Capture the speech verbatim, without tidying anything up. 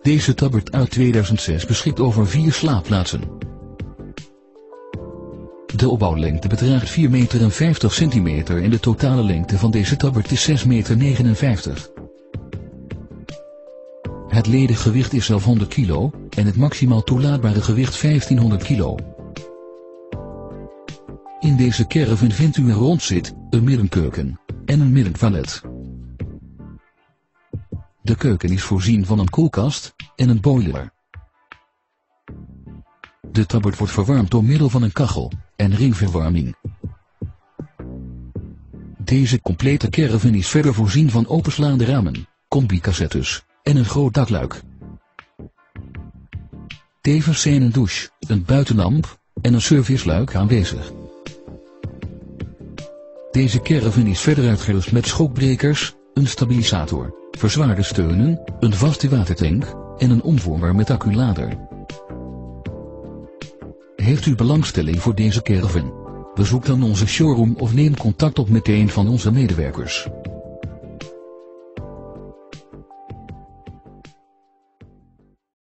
Deze Tabbert uit tweeduizend zes beschikt over vier slaapplaatsen. De opbouwlengte bedraagt vier meter vijftig centimeter en de totale lengte van deze Tabbert is zes meter negenenvijftig. Het ledig gewicht is zelf honderd kilo en het maximaal toelaatbare gewicht vijftienhonderd kilo. In deze caravan vindt u een rondzit, een middenkeuken en een middentoilet. De keuken is voorzien van een koelkast en een boiler. De Tabbert wordt verwarmd door middel van een kachel en ringverwarming. Deze complete caravan is verder voorzien van openslaande ramen, combi-cassettes en een groot dakluik. Tevens zijn een douche, een buitenlamp en een serviceluik aanwezig. Deze caravan is verder uitgerust met schokbrekers, een stabilisator, verzwaarde steunen, een vaste watertank en een omvormer met acculader. Heeft u belangstelling voor deze caravan? Bezoek dan onze showroom of neem contact op met een van onze medewerkers.